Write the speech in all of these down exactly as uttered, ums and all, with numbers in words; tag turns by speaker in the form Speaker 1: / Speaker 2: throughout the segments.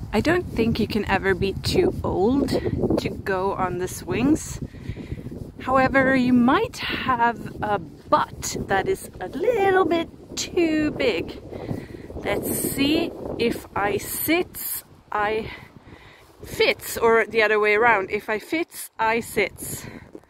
Speaker 1: I don't think you can ever be too old to go on the swings. However, you might have a butt that is a little bit too big. Let's see if I sits, I fits, or the other way around. If I fits, I sits.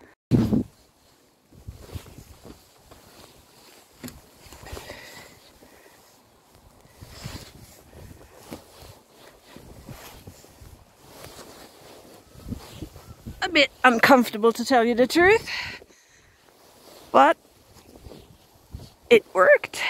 Speaker 1: A bit uncomfortable, to tell you the truth, but it worked.